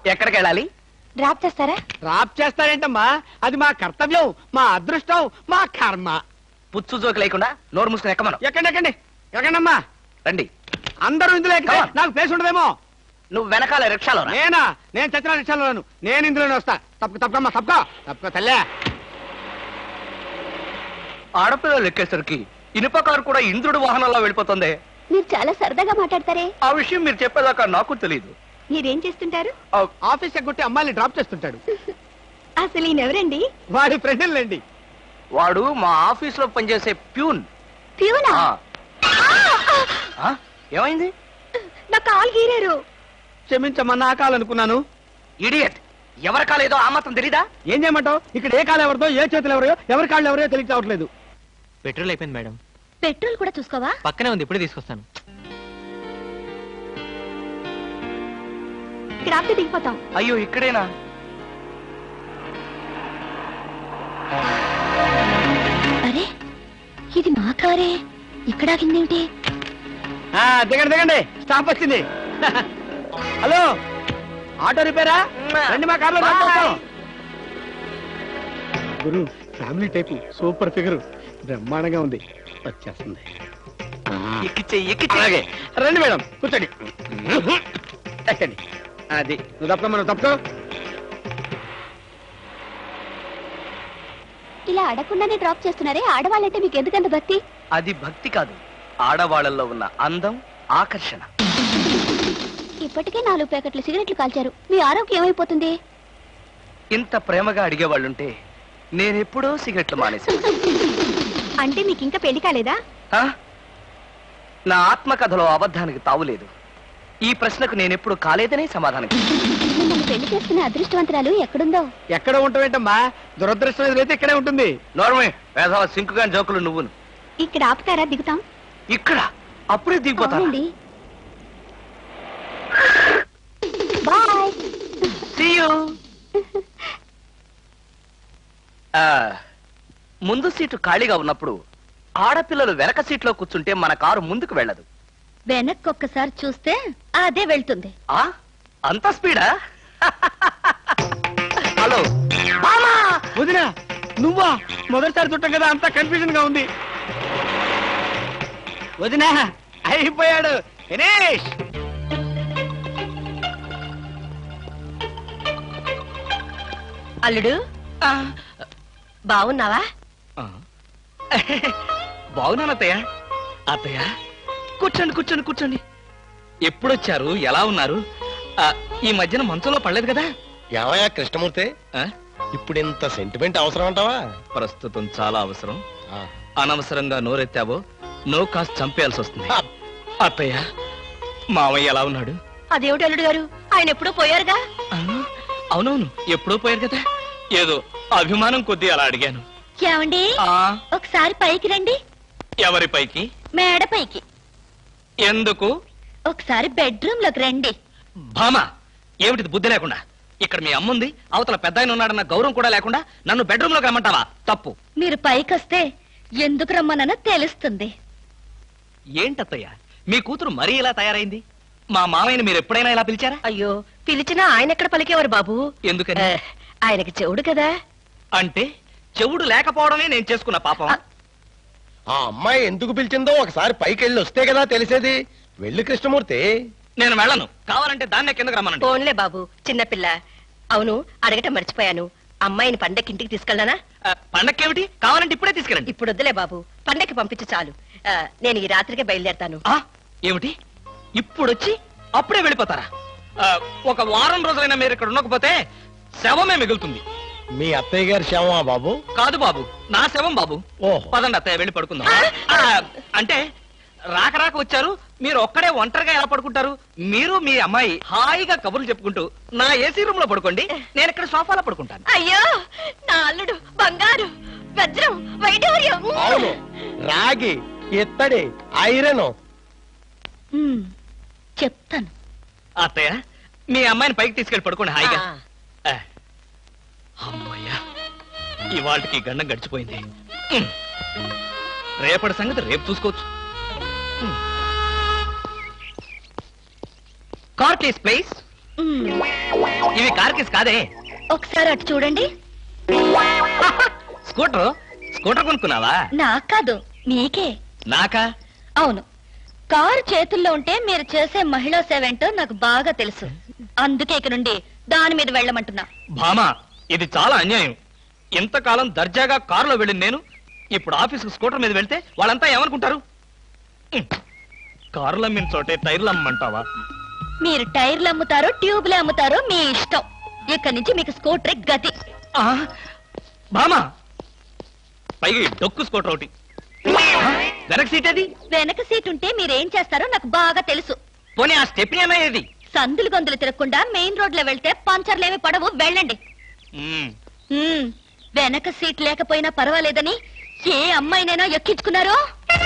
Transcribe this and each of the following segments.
ఎక్కడికి వెళ్ళాలి? డ్రాప్ చేస్తారా? డ్రాప్ చేస్తారేంటమ్మా, అది మా కర్తవ్యం, మా అదృష్టం, మా కర్మ. పుచ్చు జోకి లేకుండా నోరు మూసుకుని ఎక్కమను. ఎక్కండి ఎక్కండి ఎక్కండమ్మా. రండి. అందరూ ఇందులో ఎక్కితే నాకు ప్లేస్ ఉండదేమో. నువ్వు వెనకాల రిక్షాలో రా. నేనా? నేను చచ్చిన రిక్షాలోను. నేను ఇందులోనే వస్తా. తప్పకమ్మా, తప్పక తల్లే. ఆడపిల్లలు ఎక్కేసరికి ఇనుప కారు కూడా ఇంద్రుడు వాహనంలో వెళ్ళిపోతుంది. మీరు చాలా సరదాగా మాట్లాడతారే. ఆ విషయం మీరు చెప్పేదాకా నాకు తెలియదు. మీరేం చేస్తుంటారు? ఆఫీస్ ఎగ్గొట్టి అమ్మాయిని డ్రాప్ చేస్తుంటాడు. అసలు ఈయనెవరండి? వాడి ఫ్రెండ్లండి. వాడు మా ఆఫీస్ లో పనిచేసే ప్యూన్. ప్యూనా? ఏమైంది? నా కాలు గీరారు. క్షమించమ్మా, నా కాలనుకున్నాను. ఇడియట్, ఎవరి కాలేదో ఆ మాత్రం తెలీదా? ఏం చేయమంటావు? ఇక్కడ ఏ కాలు ఎవరిదో, ఏ చేతులు ఎవరో, ఎవరి కాళ్ళు ఎవరో తెలియక రావట్లేదు. పెట్రోల్ అయిపోయింది మేడం. పెట్రోల్ కూడా చూసుకోవా? పక్కనే ఉంది, ఇప్పుడే తీసుకొస్తాను. ఇక్కడ ఆపితే దిగిపోతాం. అయ్యో, ఇక్కడేనా? అరే, ఇది మా కారే. ఇక్కడ ఆగిందేమిటి? దిగండి దిగండి, స్టాప్ వచ్చింది. హలో, ఆటో రిపేరా? రండి, మా కార్లో గురు. ఫ్యామిలీ టైపు, సూపర్ ఫిగర్, బ్రహ్మాండంగా ఉంది. వచ్చేస్తుంది. అలాగే రండి మేడం, కూర్చోండి. ఎక్కండి. అది నువ్వు తప్ప, మనం తప్పుకో. ఇలా అడగకుండానే డ్రాప్ చేస్తున్నారే, ఆడవాళ్ళంటే మీకు ఎందుకంత భక్తి? అది భక్తి కాదు, ఆడవాళ్ళల్లో ఉన్న అందం, ఆకర్షణ. ఇప్పటికే 4 ప్యాకెట్లు సిగరెట్లు కాల్చారు. మీ ఆరోగ్యం ఏమైపోతుంది? ఇంత ప్రేమగా అడిగేవాళ్ళుంటే నేనెప్పుడో సిగరెట్లు మానేశాను. అంటే మీకు ఇంకా పెళ్లి కాలేదా? నా ఆత్మకథలో అబద్ధానికి తావులేదు. ఈ ప్రశ్నకు నేనెప్పుడు కాలేదనే సమాధానం. మిమ్మల్ని పెళ్లి చేసుకునే అదృష్టవంతరాలు ఎక్కడుందో. ఎక్కడ ఉంటావేంటమ్మా, దురదృష్టం ఎదురైతే ఇక్కడే ఉంటుంది. నోర్మే, వేసవ సింకుగా జోకులు నువ్వును. ఇక్కడ ఆపుతారా? దిగుతాం. ఇక్కడ అప్పుడే దిగిపోతాను. బాయ్. See you. ముందు సీటు ఖాళీగా ఉన్నప్పుడు ఆడపిల్లలు వెనక సీట్లో కూర్చుంటే మన కారు ముందుకు వెళ్ళదు. వెనక్కి ఒక్కసారి చూస్తే అదే వెళ్తుంది. అంత స్పీడా? హలో వదినా, నువ్వా? మొదటిసారి చుట్టాం కదా, అంతా కన్ఫ్యూజన్ గా ఉంది. వదినా, అయిపోయాడు దినేష్. అల్లుడు, బాగున్నావా? బాగున్నాను అత్తయ్య. అత్తయ్య, కూర్చోండి కూర్చోండి కూర్చోండి. ఎప్పుడొచ్చారు? ఎలా ఉన్నారు? ఈ మధ్యన మంచంలో పడలేదు కదా? ఏమయ్యా కృష్ణమూర్తి, ఇప్పుడు ఇంత సెంటిమెంట్ అవసరం అంటావా? ప్రస్తుతం చాలా అవసరం. అనవసరంగా నోరెత్తావో నో కాస్త చంపేయాల్సి వస్తుంది. అత్తయ్య, మావయ్య ఎలా ఉన్నాడు? అదేమిటి అల్లుడు గారు, ఆయన ఎప్పుడూ పోయారుగా? అవునవును, ఎప్పుడో పోయారు కదా. ఏదో అభిమానం కొద్దీ అలా అడిగాను. ఏమండి, ఒకసారి పైకి రండి. ఎవరి పైకి? మేడ పైకి. ఎందుకు? ఒకసారి బెడ్రూమ్ లోకి రండి. భామా, ఏమిటిది బుద్ధి లేకుండా? ఇక్కడ మీ అమ్ముంది, అవతల పెద్ద ఆయన ఉన్నాడన్న గౌరవం కూడా లేకుండా నన్ను బెడ్రూమ్ లోకి రమ్మంటావా? తప్పు. మీరు పైకొస్తే ఎందుకు రమ్మనో తెలుస్తుంది. ఏంటత్తయ్య, మీ కూతురు మరీ ఇలా తయారైంది? మా మామయ్యని మీరు ఎప్పుడైనా ఇలా పిలిచారా? అయ్యో, పిలిచినా ఆయన ఎక్కడ పలికేవారు బాబు? ఎందుకని? ఆయనకి చెవుడు కదా. అంటే చెవుడు లేకపోవడమే నేను చేసుకున్న పాపం. ఆ అమ్మాయి ఎందుకు పిలిచిందో ఒకసారి పైకి వెళ్ళి వస్తే కదా తెలిసేది. వెళ్ళి కృష్ణమూర్తి. నేను వెళ్ళను. కావాలంటే దాన్నే కిందకు రమ్మనండి. ఫోన్లే బాబు, చిన్నపిల్ల. అవును, అడగటం మర్చిపోయాను, అమ్మాయిని పండక్కి ఇంటికి తీసుకెళ్ళనా? పండక్కేమిటి? కావాలంటే ఇప్పుడే తీసుకెళ్ళండి. ఇప్పుడు వద్దులే బాబు, పండక్కి పంపించు చాలు. నేను ఈ రాత్రికే బయలుదేరతాను. ఏమిటి, ఇప్పుడొచ్చి అప్పుడే వెళ్ళిపోతారా? ఒక వారం రోజులైనా మీరు ఇక్కడ ఉండకపోతే శవమే మిగులుతుంది. మీ అత్తయ్య గారి శవమా బాబు? కాదు బాబు, నా శవం బాబు. ఓహో, పదండి అత్తయ్య, వెళ్ళి పడుకుందాం. అంటే రాక రాక వచ్చారు, మీరు ఒక్కడే ఒంటరిగా ఎలా పడుకుంటారు? మీరు మీ అమ్మాయి హాయిగా కబుర్లు చెప్పుకుంటూ నా ఏసీ రూమ్ లో పడుకోండి, నేను ఇక్కడ సోఫాలో పడుకుంటాను. అయ్యో, నా అల్లుడు బంగారు, వజ్రం, వైఢూర్యం. అవును, రాగి, ఇత్తడి, ఐరన్. చెప్తాను. అత్తయ్య, మీ అమ్మాయిని పైకి తీసుకెళ్ళి పడుకోండి హాయిగా. అమ్మయ్యా, ఇవాళకి గండం గడిచిపోయింది. రేపటి సంగతి రేపు చూసుకోవచ్చు. Car please please. ఇవి కార్ కేస్ కాదే. ఒకసారి అటు చూడండి. స్కూటర్ స్కూటర్ కొనుక్కున్నావా? నాకు కాదు, మీకే. నాకా? అవును, కారు చేతుల్లో ఉంటే మీరు చేసే మహిళా సేవ ఏంటో నాకు బాగా తెలుసు. అందుకే ఇక నుండి దాని మీద వెళ్ళమంటున్నా. భామా, ఇది చాలా అన్యాయం. ఇంతకాలం దర్జాగా కారులో వెళ్ళింది నేను, ఇప్పుడు ఆఫీసుకు స్కూటర్ మీద వెళ్తే వాళ్ళంతా ఏమనుకుంటారు? కారులు అమ్మిన చోటే టైర్లు అమ్మంటావా? మీరు టైర్లు అమ్ముతారో ట్యూబ్లు అమ్ముతారో మీ ఇష్టం. ఇక్కడి నుంచి మీకు స్కూటర్ గతి. భామా, పైగా ఈ డొక్కు స్కూటర్ ఒకటి. వెనక సీట్ అది? వెనక సీట్ ఉంటే మీరేం చేస్తారో నాకు బాగా తెలుసు. పోనీ ఆ స్టెప్ని ఏమయ్యేది? సందులు గొంతులు తిరగకుండా మెయిన్ రోడ్ లో వెళ్తే పంచర్లేమి పడవు, వెళ్ళండి. వెనక సీట్ లేకపోయినా పర్వాలేదని ఏ అమ్మాయినైనా ఎక్కించుకున్నారో?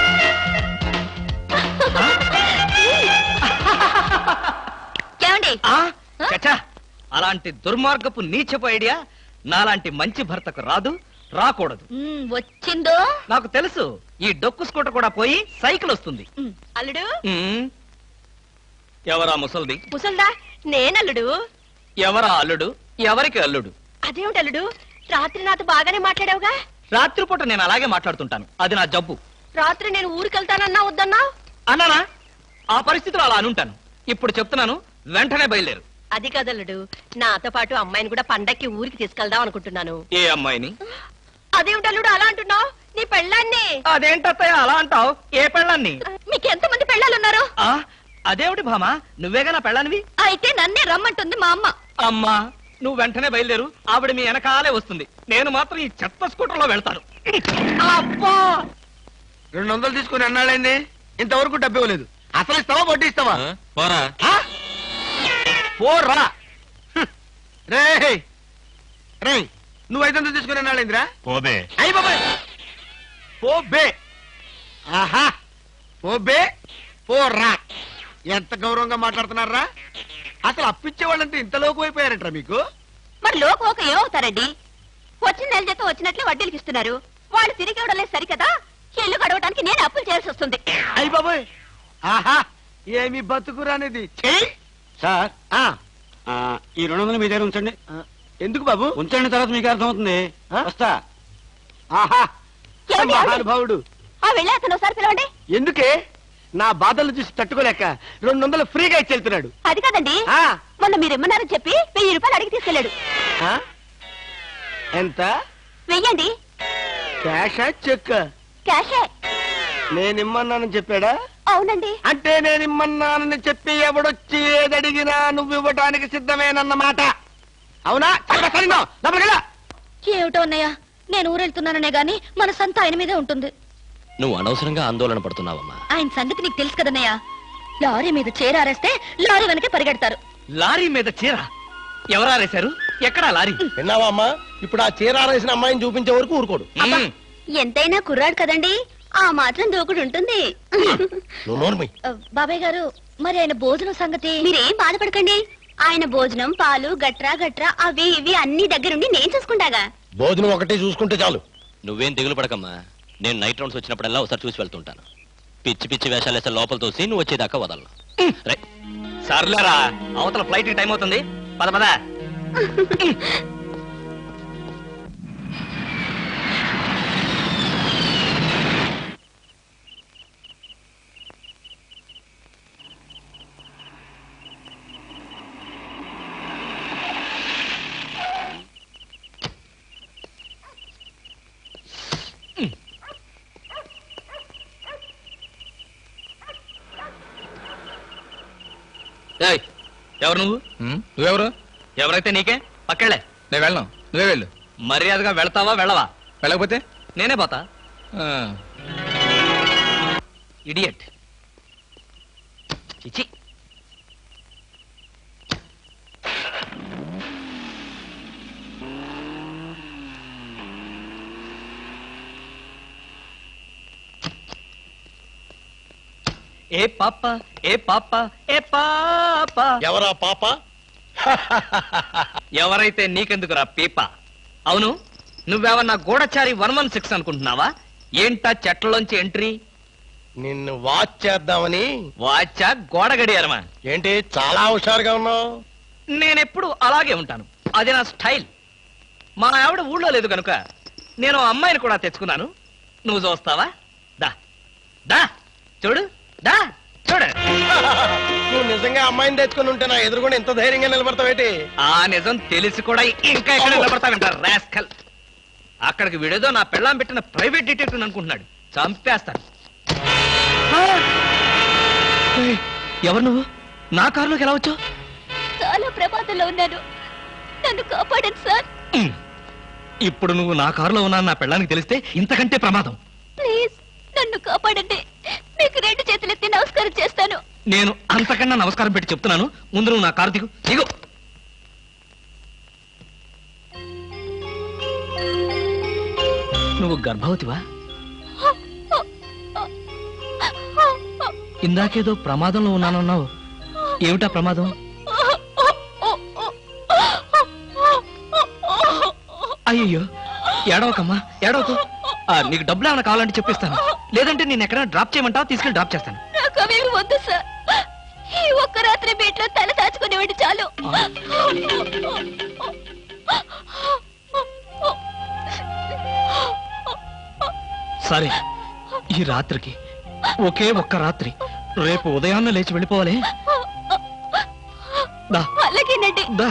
ఏమండి? చచ్చా, అలాంటి దుర్మార్గపు నీచపు ఐడియా నాలాంటి మంచి భర్తకు రాదు, రాకూడదు. వచ్చిందో నాకు తెలుసు. ఈ డొక్కు స్కూటర్ కూడా పోయి సైకిల్ వస్తుంది. అల్లుడు. ఎవరా ముసల్ది? ముసల్దా? నేనల్లుడు. ఎవరా అల్లుడు? ఎవరికి అల్లుడు? అదేమిటి అల్లుడు, రాత్రి నాతో బాగానే మాట్లాడావుగా? రాత్రిపూట నేను అలాగే మాట్లాడుతుంటాను, అది నా జబ్బు. రాత్రి నేను ఊరికెళ్తానన్నా వద్దన్నా? అన్నానా? ఆ పరిస్థితిలో అలా అనుంటాను. ఇప్పుడు చెప్తున్నాను, వెంటనే బయలుదేరు. అది కదల్లుడు, నాతో పాటు అమ్మాయిని కూడా పండక్కి ఊరికి తీసుకెళ్దాం అనుకుంటున్నాను. ఏ అమ్మాయిని? అదేమిటల్లుడు అలా అంటున్నావు? నీ పెళ్ళాన్ని. అదేంటత్తయ్య అలా అంటావు? ఏ పెళ్ళాన్ని? మీకెంతమంది పెళ్ళాలున్నారు? అదేమిటి భామా, నువ్వేగా నా పెళ్ళానివి? అయితే నన్నే రమ్మంటుంది మా అమ్మ. అమ్మా, నువ్వు వెంటనే బయలుదేరు, ఆవిడ మీ వెనకాలే వస్తుంది. నేను మాత్రం ఈ చెత్త స్కూటర్ లో వెళ్తాను. అబ్బా, 200 తీసుకుని అన్నాళ్ళైంది, ఇంతవరకు డబ్బు ఇవ్వలేదు. అసలు ఇస్తావా వడ్డీ ఇస్తావా? పోరా. పోరా రే రే, నువ్వు 500 తీసుకుని అన్నాళ్ళైందిరా? పోబే. అయ్యి బాబాయ్, పోబే. ఆహా, పోబే పోరా. ఎంత గౌరవంగా మాట్లాడుతున్నారా? అసలు అప్పిచ్చే వాళ్ళంటే ఇంత లోకు అయిపోయారంటారా మీకు? మరి లోకోక ఏమవుతారండి? వచ్చిన నెల జీతం వచ్చినట్లే వడ్డీలకి ఇస్తున్నారు. వాళ్ళు తిరిగి ఇవ్వడం లేదు సరికదా, ఇల్లు గడవడానికి నేను అప్పులు చేయాల్సి వస్తుంది. అయ్యి బాబాయ్, ఆహా, ఏమి బతుకురానేది. సార్ ఈ 200 మీ దగ్గర ఉంచండి. ఎందుకు బాబు? ఉంచండి, తర్వాత మీకు అర్థమవుతుంది. వస్తా. ఆహా, ఏమండి, ఏమండి? మహానుభావుడు. వెళ్ళే అతను ఒకసారి పిలవండి. ఎందుకే? నా బాధలు చూసి తట్టుకోలేక 200 ఫ్రీగా ఇచ్చి వెళ్తున్నాడు. అది కాదండి, మొన్న మీరు ఇమ్మన్నారని చెప్పి 1000 రూపాయలు అడిగి తీసుకెళ్ళాడు. ఎంత? వెయ్యండి. క్యాషా చెక్? క్యాషే. నేనిమ్మన్నానని చెప్పాడా? అవునండి. అంటే నేనిమ్మన్నానని చెప్పి ఎవడొచ్చి ఏదడిగినా నువ్వు ఇవ్వటానికి సిద్ధమేనన్నమాట. అవునా? ఏమిటో అన్నయ్య, నేను ఊరెళ్తున్నాననే గాని మనసంతా ఆయన మీదే ఉంటుంది. నువ్వు అనవసరంగా ఆందోళన పడుతున్నావమ్మా. ఆయన సంగతి నీకు తెలుసు కదన్నయ్య. లారీ మీద చేరారేస్తే లారీ వెనకే పరిగెడతారు. లారీ మీద చీర ఎవరారేశారు? ఎక్కడా లారీ? విన్నావా అమ్మా? ఇప్పుడు ఆ చీరారేసిన అమ్మాయిని చూపించే వరకు ఊరుకోడు. ఎంతైనా కుర్రాడు కదండి, ఆ మాత్రం దూకుడు ఉంటుంది. బాబాయ్ గారు, మరి ఆయన భోజనం సంగతి? మీరేం బాధపడకండి, ఆయన భోజనం పాలు గట్రా గట్రా అవి ఇవి అన్ని దగ్గరుండి నేను చూసుకుంటాగా. భోజనం ఒకటే చూసుకుంటే చాలు. నువ్వేం దిగులు పడకమ్మా, నేను నైట్ రౌండ్స్ వచ్చినప్పుడల్లా ఒకసారి చూసి వెళ్తుంటాను. పిచ్చి పిచ్చి వేషాలు వేసే లోపల తోసి నువ్వు వచ్చేదాకా వదలను. సర్లేరా, అవతల ఫ్లైట్ టైం అవుతుంది, పద పద. ఎవరు నువ్వు? నువ్వెవరు? ఎవరైతే నీకే, పక్కెళ్ళే. నేను వెళ్ళను, నువ్వే వెళ్ళు. మర్యాదగా వెళ్తావా వెళ్ళవా? వెళ్ళకపోతే నేనే పోతా. ఇడియట్. చిచి. ఏ పాప ఏ పాప ఏ పాప. ఎవరా పాప? ఎవరైతే నీకెందుకురా పీప? అవును, నువ్వేమన్నా గూఢచారి 116 అనుకుంటున్నావా? ఏంటా చెట్లలోంచి ఎంట్రీ? నిన్ను వాచ్ చేద్దామని. వాచా గోడ గడియారమా? ఏంటి చాలా హుషారుగా ఉన్నావు? నేనెప్పుడు అలాగే ఉంటాను, అది నా స్టైల్. మా ఆవిడ ఊళ్ళో లేదు కనుక నేను అమ్మాయిని కూడా తెచ్చుకున్నాను. నువ్వు చూస్తావా? దా దా చూడు, దా చూడు. నువ్వు నిజంగా అమ్మాయిని తెచ్చుకుని ఉంటే నా ఎదురుగుండా ఎంత ధైర్యంగా నిలబడతావేటి? ఆ నిజం తెలిసి కూడా ఇంకా ఎక్కడ నిలబడతావంటారు రాస్కల్. అక్కడికి విడేదో నా పెళ్ళాం పెట్టిన ప్రైవేట్ డిటెక్టివ్ అనుకుంటున్నాడు. చంపేస్తాను. ఎవరు నువ్వు? నా కారులోకి ఎలా వచ్చావు? చాలా ప్రమాదంలో ఉన్నాను, నన్ను కాపాడండి సార్. ఇప్పుడు నువ్వు నా కారులో ఉన్నా నా పెళ్ళానికి తెలిస్తే ఇంతకంటే ప్రమాదం. ప్లీజ్ నన్ను కాపాడండి, మీకు 2 చేతులెత్తి నమస్కారం చేస్తాను. నేను అంతకన్నా నమస్కారం పెట్టి చెప్తున్నాను, ముందు నువ్వు నా కారు దిగు. దిగు. నువ్వు గర్భవతివా? ఇందాకేదో ప్రమాదంలో ఉన్నానన్నావు, ఏమిటా ప్రమాదం? అయ్యో, ఏడవకమ్మా, ఏడవకు. నీకు డబ్బులు ఏమైనా కావాలంటే చెప్పిస్తాను, లేదంటే నేను ఎక్కడైనా డ్రాప్ చేయమంటావా? తీసుకెళ్ళి డ్రాప్ చేస్తాను. నాకు అవేమి వద్దు సార్, ఈ ఒక్క రాత్రి బీట్లో తల దాచుకునేవాడి చాలు. సరే, ఈ రాత్రికి ఒకే ఒక్క రాత్రి, రేపు ఉదయాన్నే లేచి వెళ్ళిపోవాలి. దా అలాగేనండి. దా.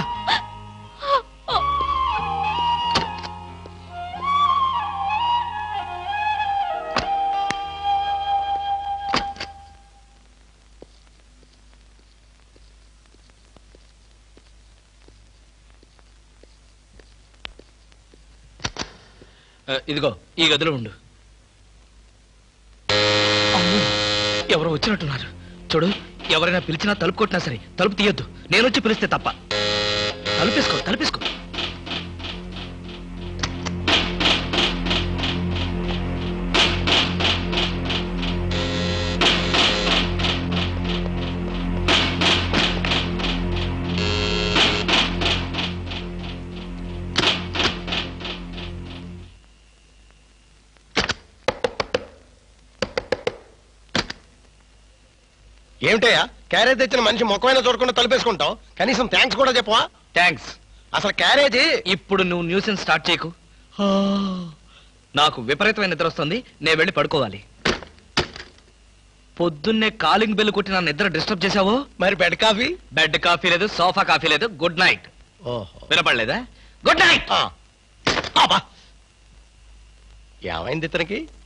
ఇదిగో ఈ గదిలో ఉండు. అమ్మో, ఎవరో వచ్చినట్టున్నారు. చూడు, ఎవరైనా పిలిచినా తలుపు కొట్టినా సరే తలుపు తీయొద్దు, నేను వచ్చి పిలిస్తే తప్ప. తలుపేసుకో, తలుపేసుకో. ఏమిటయ్యా, క్యారేజ్ తెచ్చిన మనిషి ముఖమైనా చూడకుండా తలుపేసుకుంటావు, కనీసం థ్యాంక్స్ కూడా చెప్పవా? థ్యాంక్స్. అసలు క్యారేజీ. ఇప్పుడు నువ్వు న్యూసెన్స్ స్టార్ట్ చేయకు. నాకు విపరీతమైన నిద్ర వస్తుంది, నేను వెళ్ళి పడుకోవాలి. పొద్దున్నే కాలింగ్ బెల్ కొట్టి నా నిద్ర డిస్టర్బ్ చేశావో. మరి బెడ్ కాఫీ? బెడ్ కాఫీ లేదు, సోఫా కాఫీ లేదు. Good night. ఓహో, వినపడలేదా? Good night. ఏమైంది ఇతనికి?